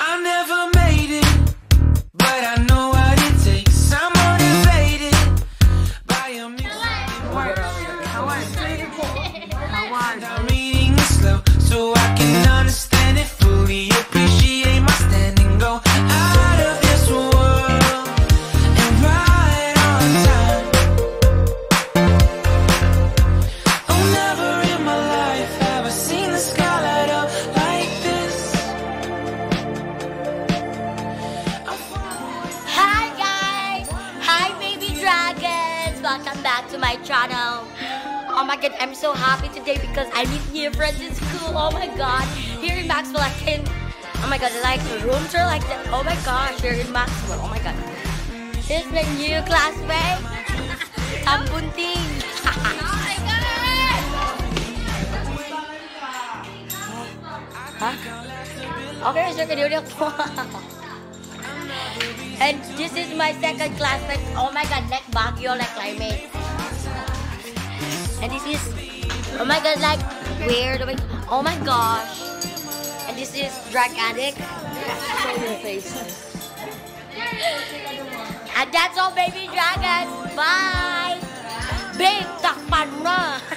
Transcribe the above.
I never made it, but I know what it takes. I'm motivated by a music. I'm reading it slow so I can understand it fully. Appreciate my stand and go out of this world and right on time. Oh, never in my life have I seen the sky light up like this. Hi guys! Hi baby dragons! Welcome back to my channel. Oh my god, I'm so happy today because I meet new friends in school. Oh my god. Here in Maxwell I can, oh my god, like rooms are like that. Oh my gosh, here in Maxwell. Oh my god. Here's my new classmate. Ang bunting. Huh? Okay, so can you do And this is my second classmate. Oh my god, like Baguio, like climate. And this is, oh my god, like weird. Oh my gosh. And this is drug addict. Show your face. And that's all, baby dragons. Bye. Babe, takpan na.